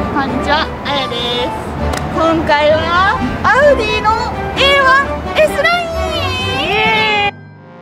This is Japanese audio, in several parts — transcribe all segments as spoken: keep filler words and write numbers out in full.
こんにちは、あやです。今回はアウディの エーワン S ライン。イエーイ。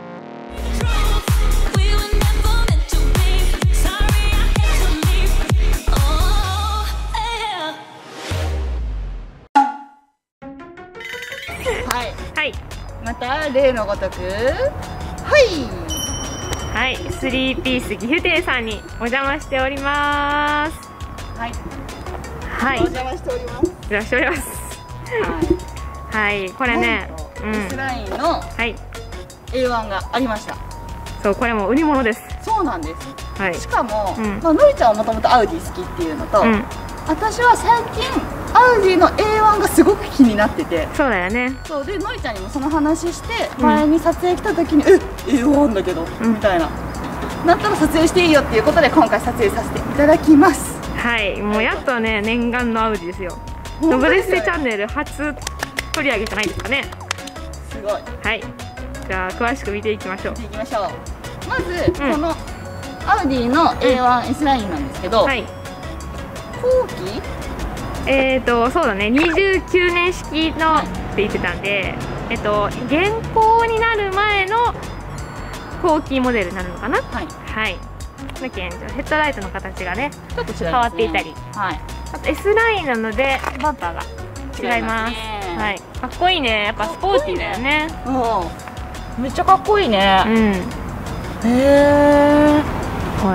はい、 はい、 また例のごとく、はいはい、スリーピース岐阜店さんにお邪魔しております。 はい、 はい、 お邪魔しております。 いらっしゃいます。はい、これね、うん、 S ラインのはい、 エーワン がありました。 そう、これも売り物です。 そうなんです。 はい、 しかも、 うん、 まあのりちゃんはもともとアウディ好きっていうのと、 うん、 私は最近アウディの エーワン がすごく気になってて、 そうだよね。 そうでのりちゃんにもその話して、うん、前に撮影来た時に「え エーワン だけど」うん、みたいななったら撮影していいよっていうことで今回撮影させていただきます。 はい、もうやっとね念願のアウディですよ。ノブレステチャンネル初取り上げじゃないですかね。 すごい。 はい、じゃあ詳しく見ていきましょう。 見ていきましょう。まず、うん、このアウディの エーワン S ラインなんですけど、はい、後期えーとそうだね、にじゅうきゅうねん式のって言ってたんで、えっと現行になる前の後期モデルになるのかな。はい、はい、だけんヘッドライトの形がねちょっと違いますね、 変わっていたり、はい、あと S ラインなのでバンパーが違います。はい、かっこいいね。やっぱスポーティーだよね。 うん、めっちゃかっこいいね。うん、へえ、 はい、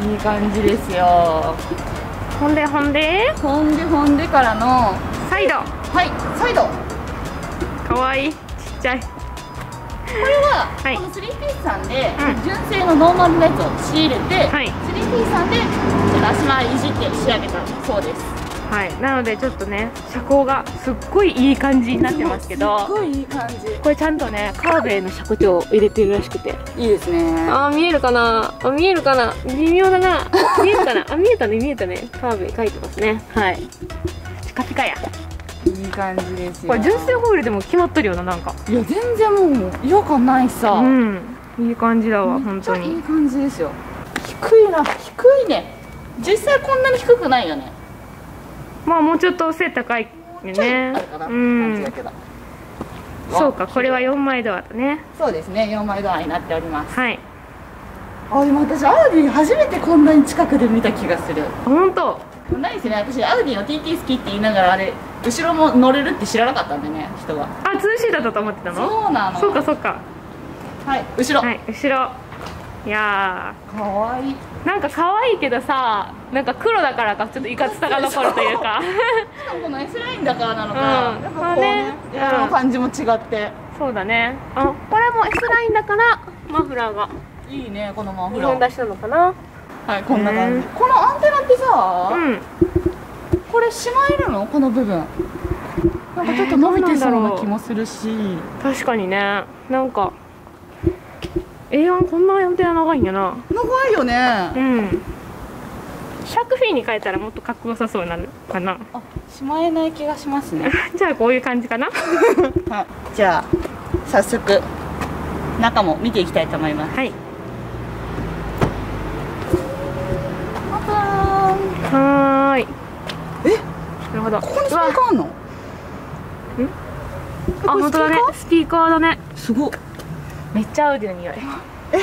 いい感じですよ。 ほんでほんでほんでほんでからのサイド、 はい、サイドかわいい、ちっちゃい。これは、はい、この スリーピース さんで、うん、純正のノーマルのやつを仕入れて、はい、スリーピース さんで足回りいじって仕上げたそうです。はい、 なのでちょっとね車高がすっごいいい感じになってますけど、 すっごいいい感じ。 これちゃんとねカーベイの尺調を入れてるらしくていいですね。 あー、見えるかなあ、見えるかな、微妙だな。見えるかなあ、見えたね、見えたね。カーベイ書いてますね。はい、ピカピカや。 いい感じですよ。 これ純正ホイールでも決まってるよな、なんか。 いや全然もう違和感ないさ。うん、 いい感じだわ、本当にいい感じですよ。低いな、低いね。実際こんなに低くないよね。 まあもうちょっと背高いよね。うん、そうか、これはよんまいドアだね。 そうですね、よんまいドアになっております。 はい。 あ、でも私アウディ初めてこんなに近くで見た気がする。 本当ないですね。私アウディの ティーティー 好きって言いながら、あれ後ろも乗れるって知らなかったんでね、人が。 あ、ツーシーターだと思ってたの。 そうなの。 そうかそうか。 はい、後ろ、はい、 後ろ。いやー、 かわいい。 なんか可愛いけどさ、なんか黒だからかちょっといかつさが残るというか。 しかもこの S ラインだからなのか、うん、やっぱこうね、柄の感じも違って。そうだね。 あ、これも S ラインだからマフラーがいいね。このマフラーにほん出しなのかな。 はい、こんな感じ。このアンテナってさ、うん、これしまえるの？この部分なんかちょっと伸びてそうな気もするし。 確かにね。なんか エーワン こんなアンテナ長いんやな。 長いよね。うん。 シャークフィンに変えたらもっとかっこよさそうになるかな。 あ、しまえない気がしますね。 じゃあこういう感じかな。 はい、じゃあ早速中も見ていきたいと思います。はい。 はーい。 え、 なるほど。 ここにスピーカーあんの？ん？ あ、本当だね。スピーカーだね。 すごっ。 めっちゃアウディの匂い。 え？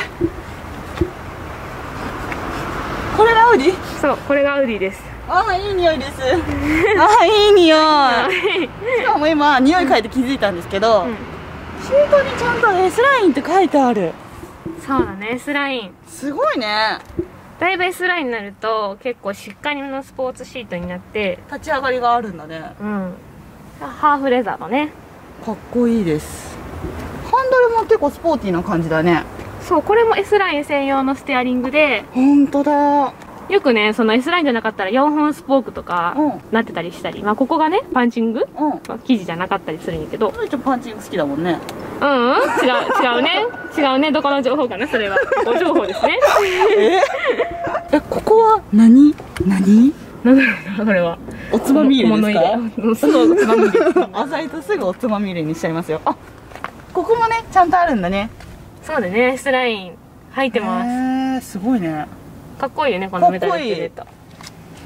これがアウディ？ そう、これがアウディです。 ああ、いい匂いです。ああ、いい匂い。しかも今匂い嗅いで気づいたんですけど、うん、シートにちゃんと S ラインって書いてある。 そうだね、S ライン。すごいね。 だいぶ S ラインになると結構しっかりめのスポーツシートになって立ち上がりがあるんだね。うん。 ハーフレザーのね。 かっこいいです。ハンドルも結構スポーティーな感じだね。 そう、これも S ライン専用のステアリングで。 本当だ。 よくね、その S ラインじゃなかったらよんほんスポークとかなってたりしたり、うん、まあここがねパンチング、うん、まあ、生地じゃなかったりするんやけど。 ちょっとパンチング好きだもんね。 うん、うん、違う違うね違うね。どこの情報かな、それはご情報ですね。 ええ、ここは何何なんだろうな、これはおつまみ入れですか？ すぐおつまみ入れ。 浅いとすぐおつまみ入れにしちゃいますよ。あ、ここもねちゃんとあるんだね。 そうだね、S ライン入ってます。 へえ、すごいね。 かっこいいよね、このメタルプレート。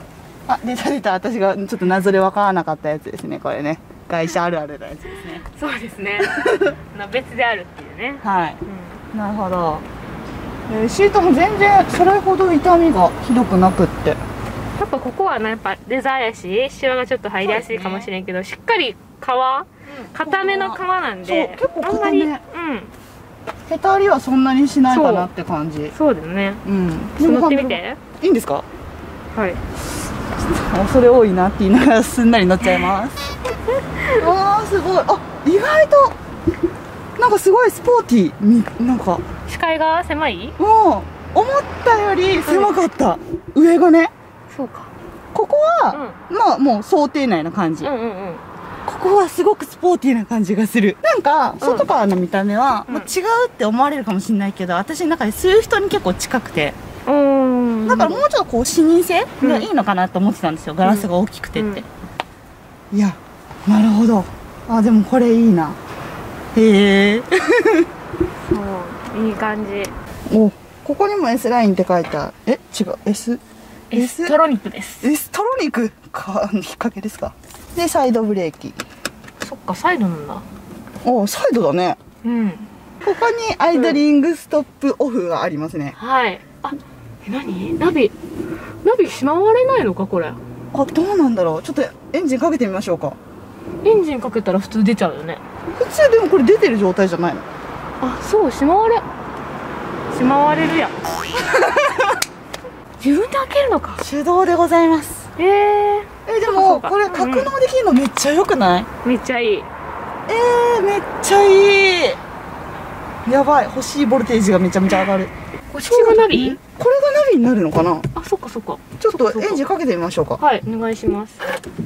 あ、出た出た。私がちょっと謎で分からなかったやつですね、これね。会社あるあるのやつですね。 そうですね。別であるっていうね。 はい、うん、なるほど。えー、シートも全然それほど痛みがひどくなくって、やっぱここはね、やっぱレザーやしシワがちょっと入りやすいかもしれんけど、ね、しっかり皮硬めの皮なんで、 そう結構硬め、うん、へたりはそんなにしないかなって感じ。 そうだよね。うん、乗ってみていいんですか？ はい。 恐れ多いなって言いながらすんなり乗っちゃいますあーすごい。あ、意外となんかすごいスポーティー。なんか視界が狭い？ うん、思ったより狭かった、うん、上がね。 そうか。ここは、うん、まあもう想定内な感じ。うんうんうん。ここはすごくスポーティーな感じがする。なんか外からの見た目は、うん、もう違うって思われるかもしれないけど、私の中で吸う人に結構近くて、うん、だからもうちょっとこう視認性がいいのかなと思ってたんですよ、うん、ガラスが大きくてって、うんうん、いや、なるほど。あ、でもこれいいな。へえそう、いい感じ。 お、ここにも S ラインって書いてある。え、違う、 S？ エストロニックです。 エストロニックか、引っ掛けですか。で、サイドブレーキ。 そっか、サイドなんだ。 お、サイドだね。うん。ここにアイドリングストップオフがありますね。 うん、はい。あ、え、何？ナビ、ナビしまわれないのか、これ。 あ、どうなんだろう。ちょっとエンジンかけてみましょうか。 エンジンかけたら普通出ちゃうよね。 普通でもこれ出てる状態じゃないの？ あ、そう、しまわれ。しまわれるやん。自分で開けるのか。 手動でございます。えー、えでもこれ格納できるのめっちゃ良くない？ めっちゃいい。えー、めっちゃいい。やばい、欲しいボルテージがめちゃめちゃ上がる。 こっちがナビ？ これがナビになるのかな？ あ、そっかそっか。 ちょっとエンジンかけてみましょうか。 はい、お願いします。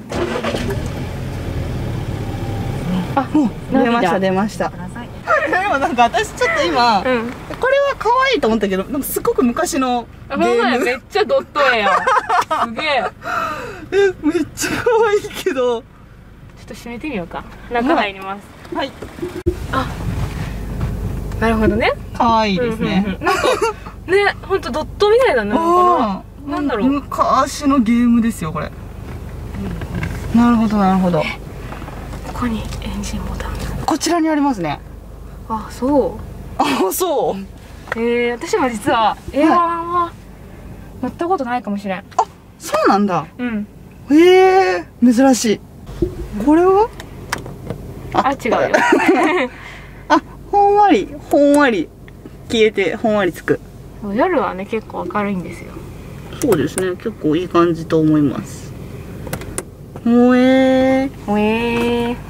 あ、もう出ました出ました。でもなんか私ちょっと今、うん、これは可愛いと思ったけど、なんかすごく昔のゲーム。 めっちゃドット絵やん。すげえ。 え、めっちゃ可愛いけど。ちょっと閉めてみようか。中入ります。 はい。 あ、なるほどね。 可愛いですね。 うんうんうん、なんかね、ほんとドットみたいだね。なんなんだろう。 昔のゲームですよこれ。なるほどなるほど。 ここにエンジンボタン。 こちらにありますね。 あ、そう。 あ、そう。 ええー、私も実は エーワン は乗ったことないかもしれん。あ、 そうなんだ。 うん。 へえー、珍しい。これは？ あ、違うよ。 あ、ほんわりほんわり消えてほんわりつく。 夜はね結構明るいんですよ。 そうですね、結構いい感じと思います。おえー。 おえー。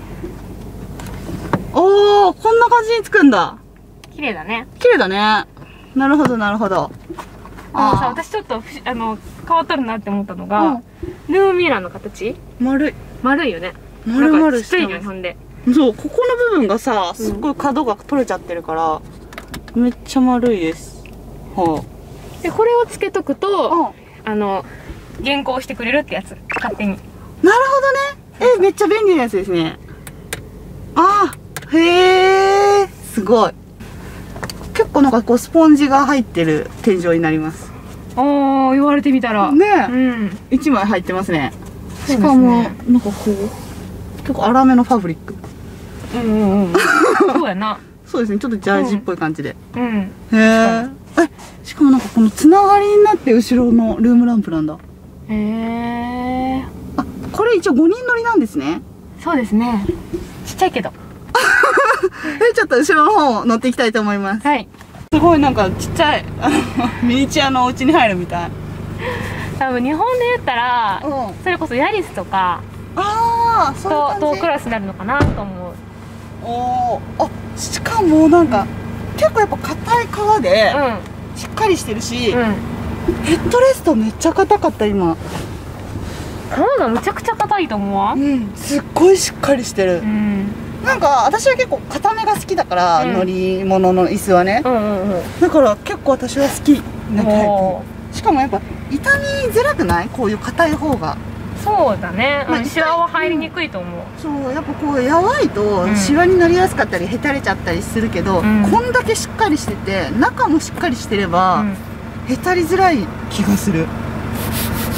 おー、こんな感じにつくんだ。 綺麗だね。 綺麗だね。なるほどなるほど。 あのさ、私ちょっとあの変わっとるなって思ったのが、うん、ルームミラーの形丸い丸いよね。 丸々 してるよね。ほんでそう、ここの部分がさ、すっごい角が取れちゃってるから、うん、めっちゃ丸いです。はあ、でこれをつけとくと、うん、あの原稿してくれるってやつ。勝手に。なるほどね。え、めっちゃ便利なやつですね。ああ、へえ、すごい。結構なんかこうスポンジが入ってる天井になります。 ああ、言われてみたらねえ、うん、いちまい入ってますね。しかもなんかこう結構粗めのファブリック。 うんうんうん。そうやな。 そうですね、ちょっとジャージっぽい感じで。うん。うん、へえ。え、しかもなんかこのつながりになって後ろのルームランプなんだ。へえ。あ、これ一応ごにん乗りなんですね。 そうですね。ちっちゃいけど。 え、ちょっと後ろの方乗っていきたいと思います。はい。すごいなんかちっちゃいあのミニチュアのお家に入るみたい。 多分日本で言ったら、うん、それこそヤリスとかああ、そういう感じ。 と同クラスになるのかなと思う。 おお、あ、しかもなんか、うん、結構やっぱ硬い革で、うん、しっかりしてるし、うん、ヘッドレストめっちゃ硬かった今。 革がむちゃくちゃ硬いと思うわ。 うん、すっごいしっかりしてる。うん、なんか私は結構硬めが好きだから、うん、乗り物の椅子はね、うんうんうん、だから結構私は好きなタイプ。しかもやっぱ傷みづらくない？こういう硬い方が。 そうだね、まあ、シワは入りにくいと思う。 そう、やっぱこうやわいとシワになりやすかったりへたれちゃったりするけど、うん、こんだけしっかりしてて中もしっかりしてれば、うん、へたりづらい気がする。へ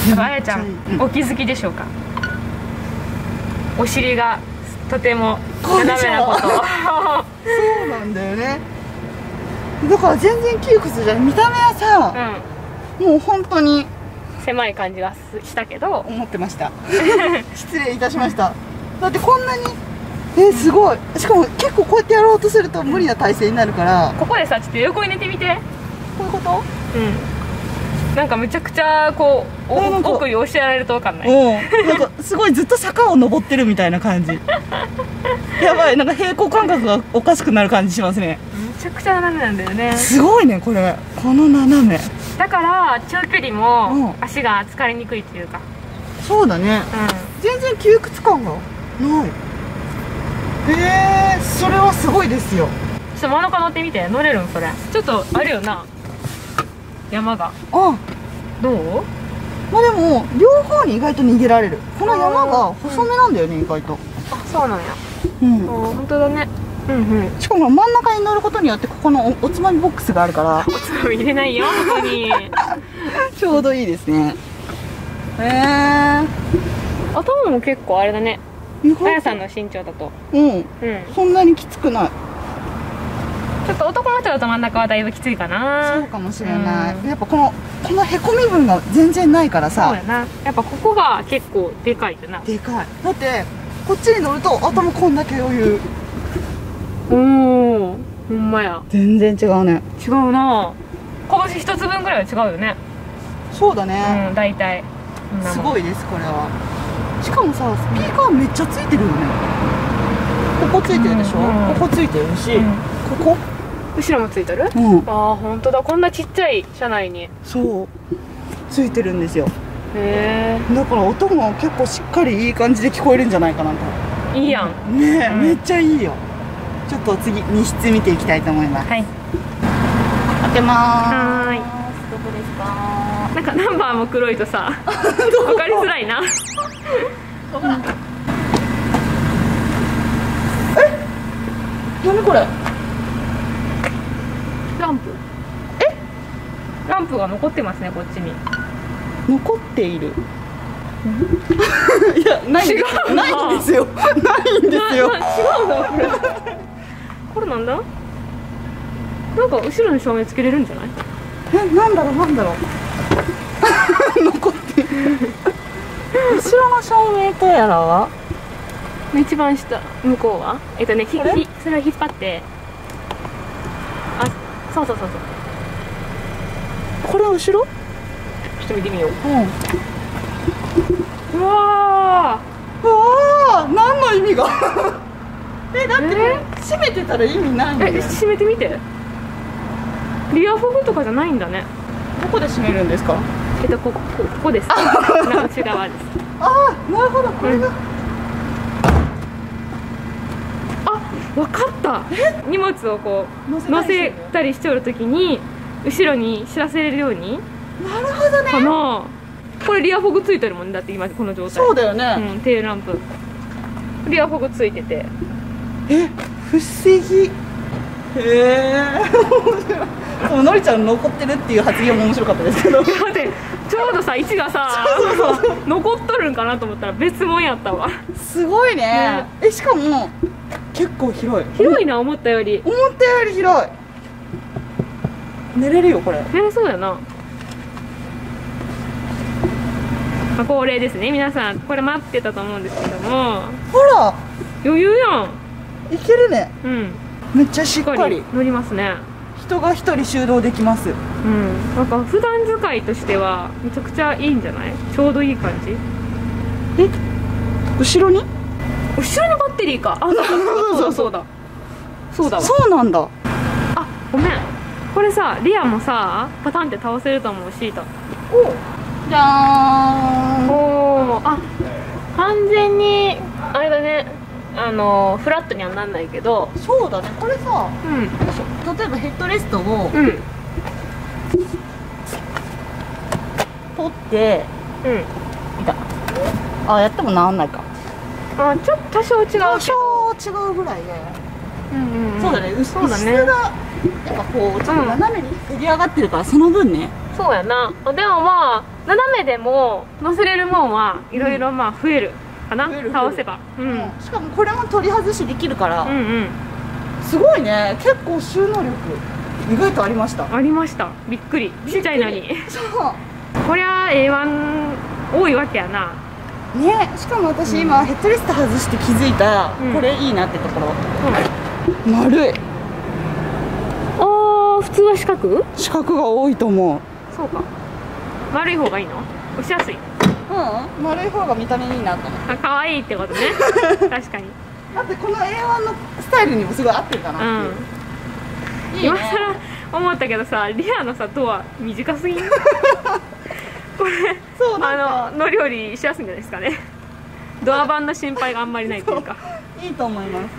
あやちゃん、お気づきでしょうか。お尻がとても斜めなことそうなんだよね。だから全然窮屈じゃない。見た目はさ、うん、もう本当に狭い感じがしたけど思ってました失礼いたしました。だってこんなにえー、すごい。しかも結構こうやってやろうとすると無理な体勢になるから、 ここでさ、ちょっと横に寝てみて。 こういうこと？ うん、なんかめちゃくちゃこう奥に押しやられると分かんない。 うん、なんかすごいずっと坂を登ってるみたいな感じやばい、なんか平行感覚がおかしくなる感じしますね。 めちゃくちゃ斜めなんだよね。 すごいねこれ、この斜めだから長距離も足が疲れにくいっていうか、 うん、そうだね、うん、全然窮屈感がない。へえー、それはすごいですよ。 ちょっと真ん中乗ってみて。乗れるんそれ。ちょっとあるよな、山が。 あ、どう？まあでも両方に意外と逃げられる。この山が細めなんだよね、意外と。 あ、そうなんや。うん、本当だね。うんうん。 しかも真ん中に乗ることによってここの お, おつまみボックスがあるから。 おつまみ入れないよここにちょうどいいですね。へえー、 頭も結構あれだね、あやさんの身長だと。 うん、うん、そんなにきつくない。 ちょっと男の人だと真ん中はだいぶきついかな。 そうかもしれない、うん、やっぱこのこのへこみ分が全然ないからさ。 そうやな、やっぱここが結構でかいよな。 でかい。だってこっちに乗ると頭こんだけ余裕。 おお、ほんまや。 全然違うね。 違うな。拳一つ分ぐらいは違うよね。 そうだね、 うん、大体すごいですこれは。しかもさ、スピーカーめっちゃついてるよね。ここついてるでしょ、うん、ここついてるし、うん、ここ後ろもついてる、うん、ああ本当だ。こんなちっちゃい車内にそうついてるんですよ。 へえ。 だから音も結構しっかりいい感じで聞こえるんじゃないかなと。 いいやんねえ、うん、めっちゃいいよ。ちょっと次に室見ていきたいと思います。はい、開けまーす。はーい、どこですか？ なんかナンバーも黒いとさ分かりづらいな分からん。え、何これ？ ランプ。え、ランプが残ってますね、こっちに。 残っているいや、ないんですよ。ないんですよ。ないんですよ。 違うな、これこれなんだ。なんか後ろに照明つけれるんじゃない？ え、なんだろう、なんだろう残ってる後ろの照明とやらは一番下、向こうはえっとね、ひひそれを引っ張って、あ、そうそうそうそう、 これ後ろちょっと見てみよう。 うん、うわー、うわー、何の意味がえ、だって、ね、閉めてたら意味ないんだよ。 え、閉めてみて。リアフォグとかじゃないんだね。 どこで閉めるんですか？ えっと、ここ、ここです。内側です。 ああ、なるほど、これが、うん、 あ、わかった。荷物をこう乗せたりしておるときに後ろに知らせれるように。 なるほどね。 かな。これリアフォグついてるもんだって、今この状態。 そうだよね。 うん、テールランプリアフォグついてて。 え、不思議。へえーのりちゃん残ってるっていう発言も面白かったですけどだってちょうどさ、位置がさ残っとるんかなと思ったら別物やったわ。 すごいね。ね、え、しかも結構広い。 広いな、思ったより。 思ったより広い。寝れるよこれ。 寝れそうやな。まあ、恒例ですね、皆さんこれ待ってたと思うんですけども。 ほら余裕やん。 いけるね。 うん、 めっちゃしっかり乗りますね。 人が一人収納できます。うん、 なんか普段使いとしてはめちゃくちゃいいんじゃない？ちょうどいい感じ。 え、後ろに後ろにバッテリーか。あ、そうだそうだそうだそうだわ。 そうなんだ。 あ、ごめん、これさ、リアもさパタンって倒せると思う、シート。 お、じゃーん。 おお、あ、完全にあれだね、あのフラットにはなんないけど。 そうだね、これさ、 うん、 例えばヘッドレストを、 うん、 取って、うん、いた。あ、やってもなんないか。 あ、ちょっと多少違うけど。 多少違うぐらいで、うんうんうん、そうだね、 そうだね、 後ろがやっぱこうちょっと斜めに振り上がってるから、その分ね。 そうやな。でもまあ斜めでも乗せれるもんはいろいろまあ増えるかな、倒せば。うん、 しかもこれも取り外しできるから、 うんうん、 すごいね。結構収納力意外とありました。 ありました。びっくり。ちっちゃいのに。 そう、 こりゃ エーワン 多いわけやな。 ね、しかも私、うん、今ヘッドレスト外して気づいた、うん、これいいなってところ、うん、丸い。 あー、普通は四角？ 四角が多いと思う。 そうか、丸い方がいいの？押しやすい？ うん、丸い方が見た目いいなと思って。 あ、可愛いってことね。確かに。 だってこの エーワン のスタイルにもすごい合ってるかなっていう、 うん、いいね。今更思ったけどさ、リアのさドア短すぎん？これそうあの乗り降りしやすいんじゃないですかね。ドア版の心配があんまりないというか。 いいと思います。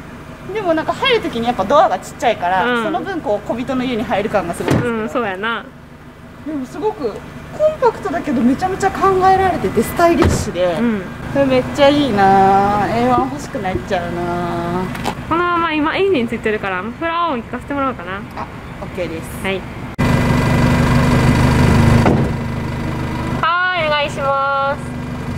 でもなんか入るときにやっぱドアがちっちゃいから、うん、その分こう小人の家に入る感がすごいです。 うん、そうやな。 でもすごくコンパクトだけどめちゃめちゃ考えられててスタイリッシュで、うん、これめっちゃいいな。 エーワン 欲しくなっちゃうな。 このまま今エンジンついてるからフラー音聞かせてもらおうかな。 あ、 OK です。 はいはい、お願いします。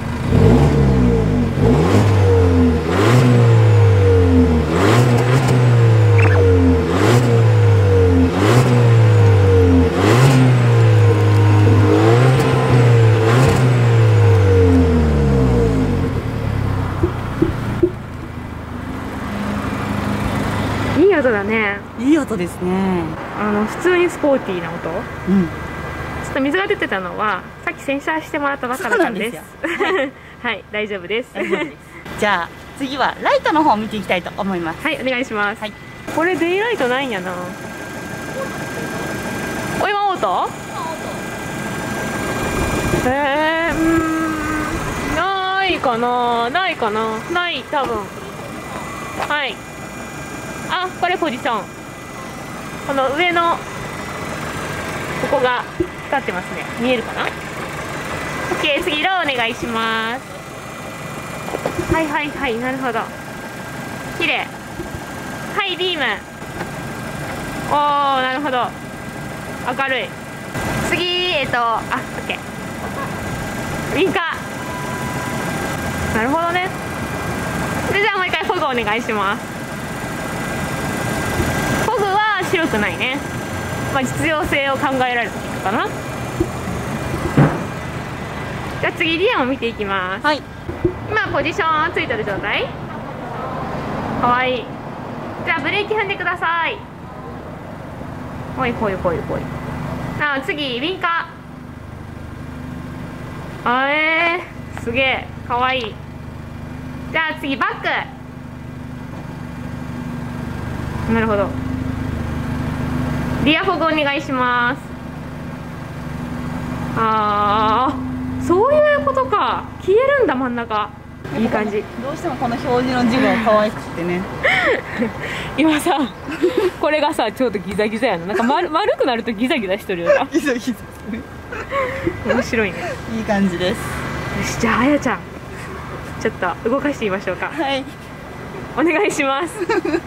いい音だね。 いい音ですね。 あの普通にスポーティーな音。 うん。 ちょっと水が出てたのはさっき洗車してもらったばっかだったんです。はい、大丈夫です。 じゃあ次はライトの方を見ていきたいと思います。 はい、お願いします。はい、これデイライトないんやな。お、今オート？えー、うーん、ないかな、ないかな、ない多分。はい。あ、これポジション。この上のここが光ってますね。見えるかな？ OK、 次ローお願いします。はいはいはい、なるほど。綺麗。はい、ビーム。おー、なるほど。明るい。次、えっと、あ、OK。ウィンカー。なるほどね。それじゃあもう一回フォグお願いします。フォグは白くないね。まあ、実用性を考えられていくかな。じゃあ次リアを見ていきます。 はい。 今ポジションついてる状態。かわいい。じゃあブレーキ踏んでください。ほいほいほいほい。あ、次ウィンカー。あえー、すげえかわいい。じゃあ次バック。なるほど。リアフォグお願いします。あー、そういうことか。消えるんだ真ん中。いい感じ。 どうしてもこの表示の字が可愛くてね。 今さ、これがさちょっとギザギザやな。なんか丸丸くなるとギザギザしとるよな。 ギザギザする。 面白いね。 いい感じです。 よし、じゃああやちゃんちょっと動かしてみましょうか。 はい、 お願いします。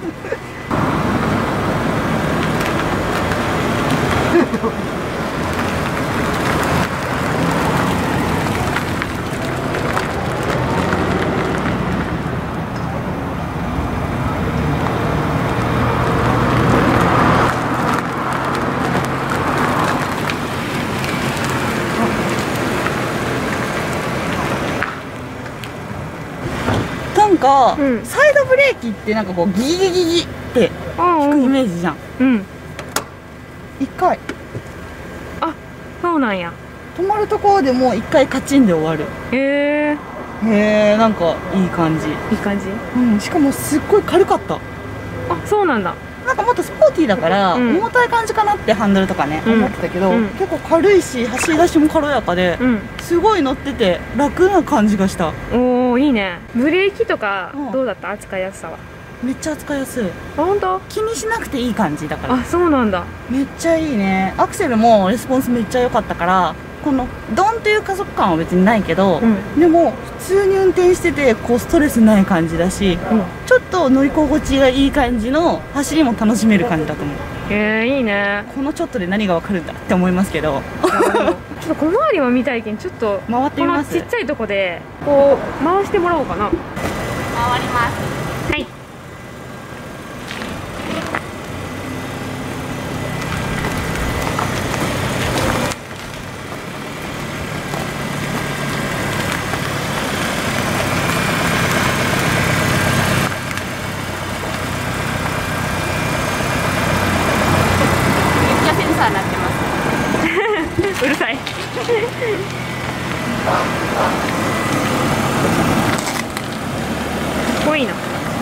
なんか、うん、サイドブレーキってなんかこうギギギギギって引くイメージじゃん。 うん。 一回。 あ、そうなんや。 止まるところでもう一回カチンで終わる。 へえ。 へえ、なんかいい感じ。 いい感じ。 うん。しかもすっごい軽かった。 あ、そうなんだ。 なんかもっとスポーティーだから、うん、重たい感じかなってハンドルとかね、うん、思ってたけど、うん、結構軽いし走り出しも軽やかで、うん、すごい乗ってて楽な感じがした。 おお、いいね。ブレーキとかどうだった、うん、扱いやすさは。 めっちゃ扱いやすい。 本当？ 気にしなくていい感じだから。 あ、そうなんだ。 めっちゃいいね。アクセルもレスポンスめっちゃ良かったから、このドンっていう加速感は別にないけど、うん、でも普通に運転しててこうストレスない感じだし、うん、ちょっと乗り心地がいい感じの走りも楽しめる感じだと思う。 へえ、いいね。 このちょっとで何がわかるんだって思いますけど、 ちょっと小回りも見たいけん、ちょっと回ってみます。 このちっちゃいとこでこう回してもらおうかな。 回ります。 はい。 うるさい多いな。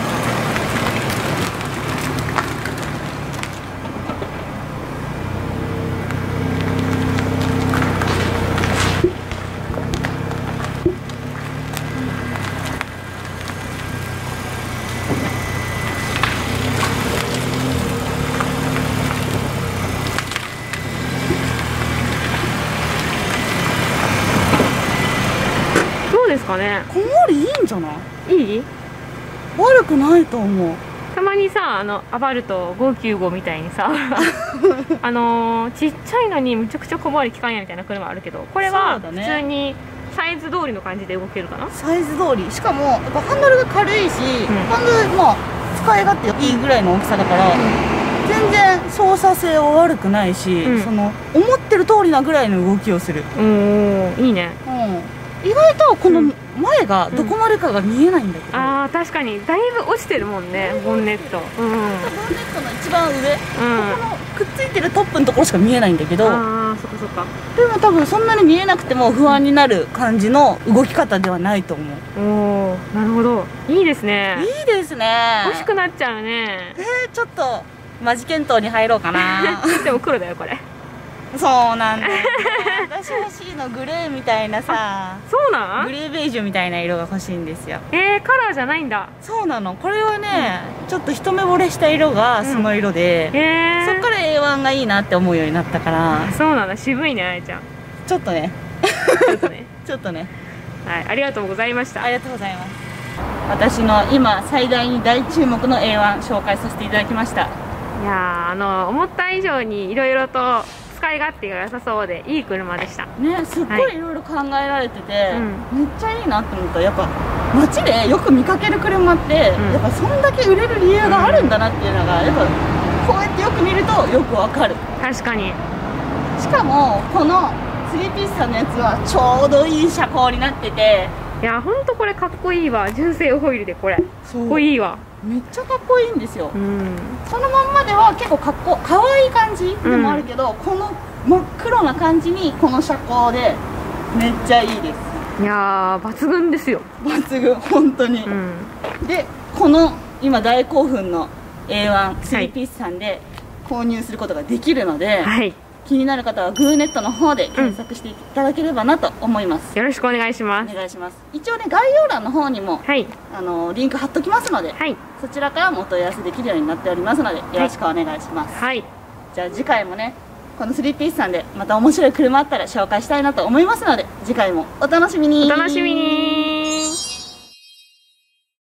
ですかね。 小回りいいんじゃない？ いい？ 悪くないと思う。 たまにさ、あのアバルトごきゅうごみたいにさあのー、ちっちゃいのにむちゃくちゃ小回り効かんやみたいな車あるけど、これは普通にサイズ通りの感じで動けるかな。 サイズ通り、しかもやっぱハンドルが軽いし、うん、ハンドルまあ使い勝手いいぐらいの大きさだから、うん、全然操作性は悪くないし、うん、その思ってる通りなぐらいの動きをする。 おー、いいね。 うん、意外とこの前がどこまでかが見えないんだけど、 うん、ああ確かにだいぶ落ちてるもんね、ボンネット。うん、ボンネットの一番上、うん、ここのくっついてるトップのところしか見えないんだけど、 ああそっかそっか。 でも多分そんなに見えなくても不安になる感じの動き方ではないと思う。 おお、なるほど、いいですね。 いいですね。 欲しくなっちゃうね。 えー、ちょっとマジ検討に入ろうかなでも黒だよこれ。 そうなんだよ、ね、私欲しいのグレーみたいなさ、 そうなん？ グレーベージュみたいな色が欲しいんですよ。 えー、カラーじゃないんだ。 そうなの。これはね、うん、ちょっと一目惚れした色がその色で、うん、えー、そっから エーワン がいいなって思うようになったから。 そうなんだ、渋いねあやちゃん。 ちょっとねちょっとねちょっとね、 はい、ありがとうございました。 ありがとうございます。私の今最大に大注目の エーワン 紹介させていただきました。 いやー、あの思った以上にいろいろと使い勝手が良さそうでいい車でしたね。すっごいいろいろ考えられてて、はい、めっちゃいいなって思った。やっぱ街でよく見かける車って、うん、やっぱそんだけ売れる理由があるんだなっていうのが、やっぱこうやってよく見るとよくわかる。 確かに。 しかもこのスリーピースさんのやつはちょうどいい車高になってて、 いやほんとこれかっこいいわ。純正ホイールでこれかっこいいわ。 めっちゃかっこいいんですよ、うん、そのまんまでは結構かっこかわいい感じでもあるけど、うん、この真っ黒な感じにこの車高でめっちゃいいです。 いやー抜群ですよ。 抜群本当に、うん、でこの今大興奮の エーワン スリーピースさんで購入することができるので、はい、気になる方はグーネットの方で検索していただければなと思います、 うん、よろしくお願いします。 お願いします。一応ね概要欄の方にも、はい、あのリンク貼っときますので、はい、そちらからもお問い合わせできるようになっておりますのでよろしくお願いします、はい、じゃあ次回もねこのスリーピースさんでまた面白い車あったら紹介したいなと思いますので次回もお楽しみに。 お楽しみに。